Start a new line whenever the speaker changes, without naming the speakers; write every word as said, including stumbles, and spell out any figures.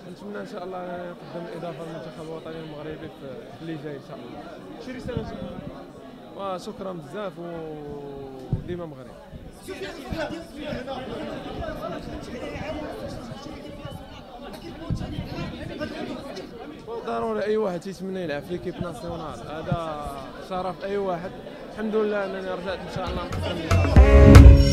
نتمنى ان شاء الله نقدم الاضافه للمنتخب الوطني المغربي في اللي جاي ان شاء الله.
شي رساله؟
وشكرا بزاف وديما مغرب. ضروري اي واحد تيتمنى يلعب في ليكيب ناسيونال، هذا شرف اي واحد. الحمد لله انني رجعت ان شاء الله نقدم